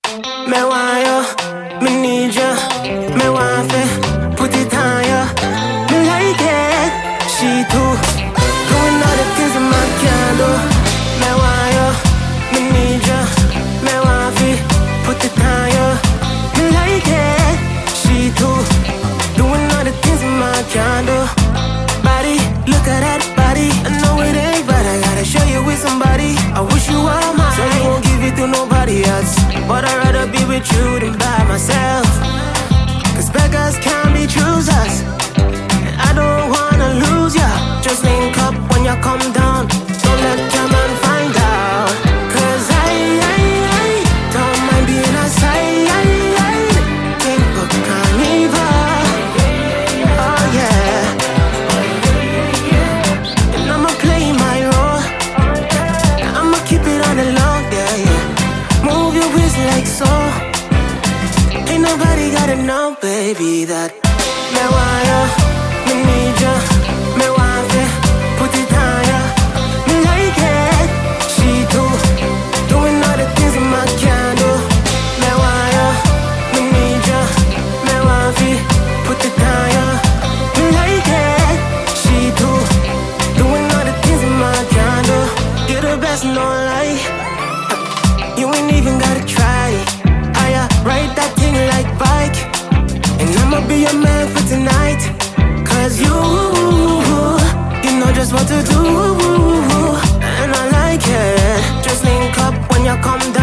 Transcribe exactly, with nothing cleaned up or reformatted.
Me want you, me need you, me want you, put it on you. Me like it, she too, doing all the things that man can't do. Me want you, me need you, me want you, put it on you. Me like it, she too, doing all the things that man can't do. Body, look at that body, I know it ain't, but I gotta show you with somebody. I wish you were mine, so I won't give it to nobody else, but I'd rather be with you than by myself. Cause beggars can't be choosers, and I don't wanna lose ya. Just link up when you come down, don't let your man find out. Cause I, I, I don't mind being a side, think of Carnival. Oh yeah, and I'ma play my role, I'ma keep it on the low, yeah, yeah. Move your waist like so, ain't nobody gotta know, baby, that me want you, me need you, me want you, put it on you. Me like it, she too, doing all the things that man can't do. Me want you, me need you, me want you, put it on you. Me like it, she too, doing all the things that man can't do. You're the best, no lie, you ain't even gotta try. I uh, ride that thing like bike, and I'ma be your man for tonight. Cause you, you know just what to do, and I like it. Just link up when you come down.